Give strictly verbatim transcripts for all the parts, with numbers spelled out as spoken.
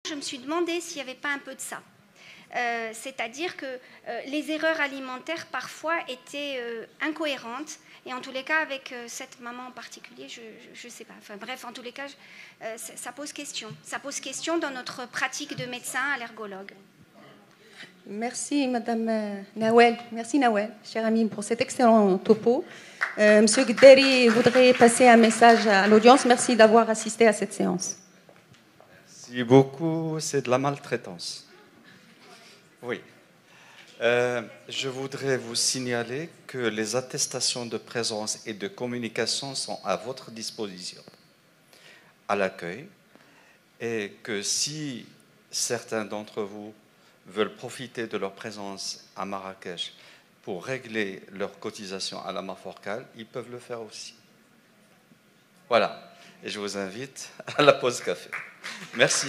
je me suis demandé s'il n'y avait pas un peu de ça. Euh, c'est-à-dire que euh, les erreurs alimentaires parfois étaient euh, incohérentes, et en tous les cas avec euh, cette maman en particulier, je ne sais pas, enfin bref, en tous les cas, je, euh, ça, ça pose question, ça pose question dans notre pratique de médecin allergologue. Merci Madame Nawel, merci Nawel, chère amie, pour cet excellent topo. Euh, Monsieur Guedderi voudrait passer un message à l'audience, merci d'avoir assisté à cette séance. Merci beaucoup, c'est de la maltraitance. Oui. Euh, je voudrais vous signaler que les attestations de présence et de communication sont à votre disposition à l'accueil, et que si certains d'entre vous veulent profiter de leur présence à Marrakech pour régler leur cotisation à la Maforcale, ils peuvent le faire aussi. Voilà. Et je vous invite à la pause café. Merci.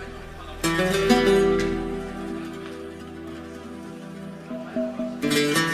Thank you.